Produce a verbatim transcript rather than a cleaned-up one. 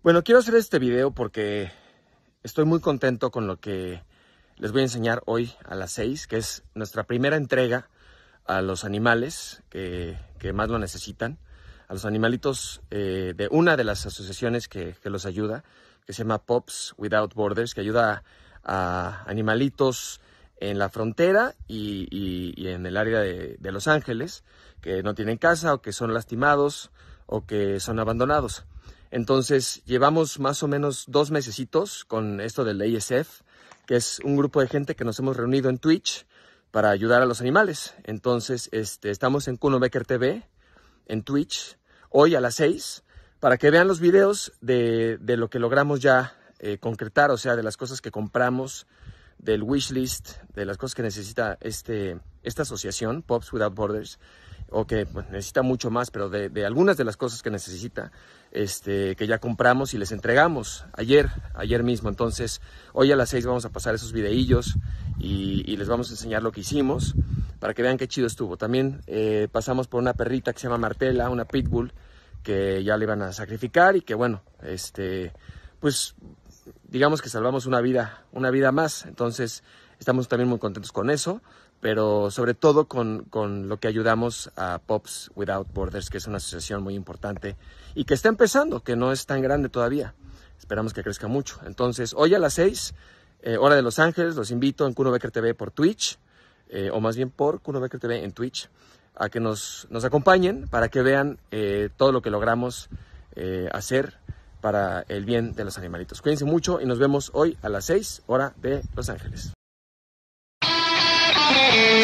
Bueno, quiero hacer este video porque estoy muy contento con lo que les voy a enseñar hoy a las seis, que es nuestra primera entrega a los animales que, que más lo necesitan, a los animalitos eh, de una de las asociaciones que, que los ayuda, que se llama Pups Without Borders, que ayuda a, a animalitos en la frontera y, y, y en el área de, de Los Ángeles, que no tienen casa o que son lastimados o que son abandonados. Entonces llevamos más o menos dos mesecitos con esto del A S F, que es un grupo de gente que nos hemos reunido en Twitch para ayudar a los animales. Entonces este, estamos en Kuno Becker T V, en Twitch, hoy a las seis, para que vean los videos de, de lo que logramos ya eh, concretar, o sea, de las cosas que compramos, del wishlist, de las cosas que necesita este, esta asociación, Pups Without Borders, o que pues, necesita mucho más, pero de, de algunas de las cosas que necesita, este, que ya compramos y les entregamos ayer, ayer mismo. Entonces, hoy a las seis vamos a pasar esos videillos y, y les vamos a enseñar lo que hicimos para que vean qué chido estuvo. También eh, pasamos por una perrita que se llama Martela, una pitbull, que ya le iban a sacrificar y que bueno, este, pues digamos que salvamos una vida, una vida más. Entonces, estamos también muy contentos con eso, pero sobre todo con, con lo que ayudamos a Pups Without Borders, que es una asociación muy importante y que está empezando, que no es tan grande todavía. Esperamos que crezca mucho. Entonces, hoy a las seis, eh, hora de Los Ángeles, los invito en Kuno Becker T V por Twitch, eh, o más bien por Kuno Becker T V en Twitch, a que nos, nos acompañen para que vean eh, todo lo que logramos eh, hacer para el bien de los animalitos. Cuídense mucho y nos vemos hoy a las seis, hora de Los Ángeles.